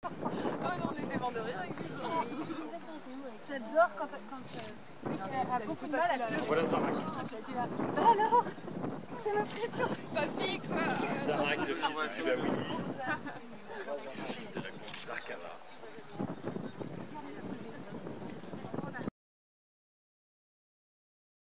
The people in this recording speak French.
Oh non, on était mort de rire avec lui. J'adore quand elle a beaucoup de mal à se lever. Voilà Zarak. Bah alors, c'est l'impression. Pas fixe. Zarak, le fils de Cuba Willy.